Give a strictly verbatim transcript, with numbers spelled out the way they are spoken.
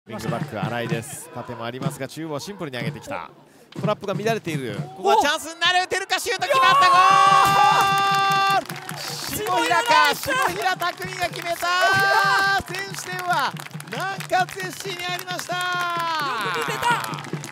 ウィングバック新井です。縦もありますが中央シンプルに上げてきた。トラップが乱れている。ここはチャンスになる。打てるか。シュート決まった。ゴール。下平か。下平拓海が決めた。先取点は南葛 エスシー にありました。 よく見てた。